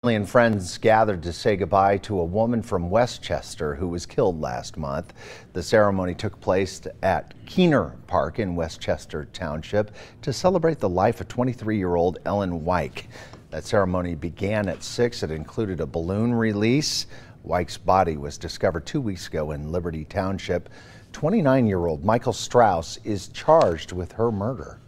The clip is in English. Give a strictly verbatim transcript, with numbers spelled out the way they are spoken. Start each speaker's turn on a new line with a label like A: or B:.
A: Family and friends gathered to say goodbye to a woman from West Chester who was killed last month. The ceremony took place at Keehner Park in West Chester Township to celebrate the life of twenty-three-year-old Ellen Weik. That ceremony began at six. It included a balloon release. Weik's body was discovered two weeks ago in Liberty Township. twenty-nine-year-old Michael Strause is charged with her murder.